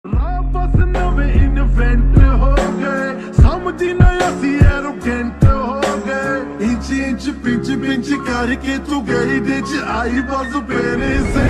ਬਸ ਨਵੇਂ ਇਨਵੈਂਟ ਹੋ ਗਏ, ਸਮਝੀ ਨਾ ਅਸੀਂ ਐਰੋਗੈਂਟ ਹੋ ਗਏ। ਇੰਚ ਇੰਚ ਪਿੰਚ ਪਿੰਚ ਕਰਕੇ ਤੂੰ ਗਈ ਦੇ ਚ ਆਈ ਬਸ ਮੇਰੇ